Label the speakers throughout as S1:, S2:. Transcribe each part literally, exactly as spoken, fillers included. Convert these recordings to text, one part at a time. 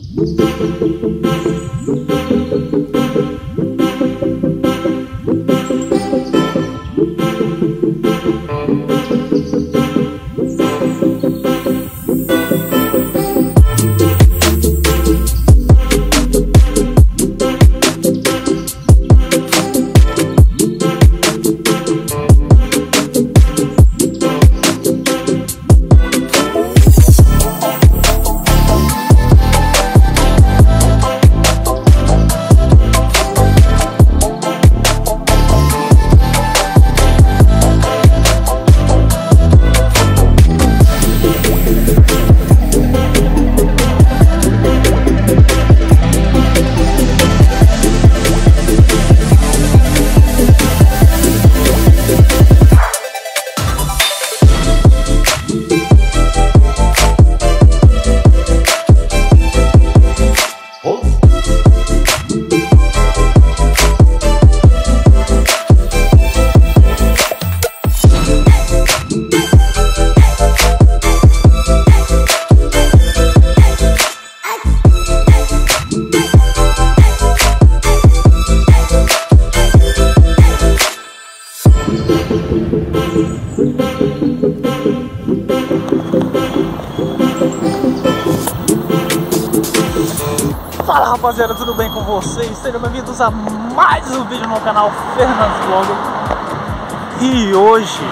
S1: Fala rapaziada, tudo bem com vocês? Sejam bem-vindos a mais um vídeo no canal Fernandes Vlog. E hoje,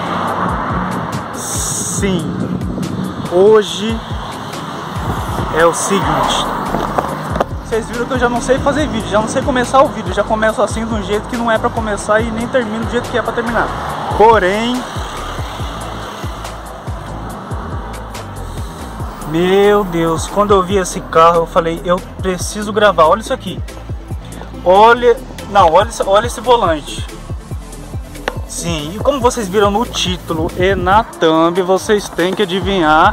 S1: sim, hoje é o seguinte. Vocês viram que eu já não sei fazer vídeo, já não sei começar o vídeo. Já começo assim de um jeito que não é pra começar e nem termino do jeito que é pra terminar. Porém, meu Deus, quando eu vi esse carro eu falei, eu preciso gravar. Olha isso aqui. Olha, não, olha, olha esse volante. Sim, e como vocês viram no título e na thumb, vocês têm que adivinhar.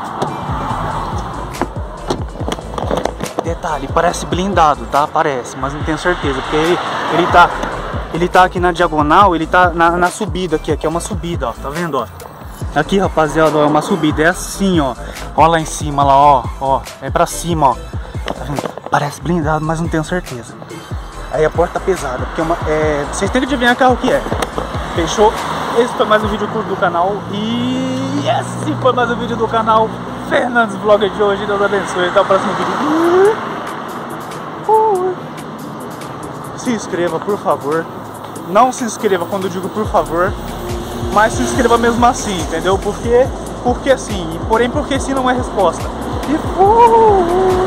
S1: Detalhe, parece blindado, tá? Parece, mas não tenho certeza, porque ele, ele tá ele tá aqui na diagonal, ele tá na, na subida aqui, aqui é uma subida, ó, tá vendo, ó? Aqui, rapaziada, ó, é uma subida, é assim, ó. Ó lá em cima, lá, ó, ó, é pra cima, ó. Tá vendo? Parece blindado, mas não tenho certeza. Aí a porta tá pesada, porque é uma, é, vocês têm que adivinhar que carro que é. Fechou? Esse foi mais um vídeo curto do canal. E esse foi mais um vídeo do canal Fernandes Vlog de hoje. Deus abençoe, até o próximo vídeo. Se inscreva, por favor. Não se inscreva quando eu digo por favor, mas se inscreva mesmo assim, entendeu? Porque, porque sim, porém porque sim não é resposta. E fui!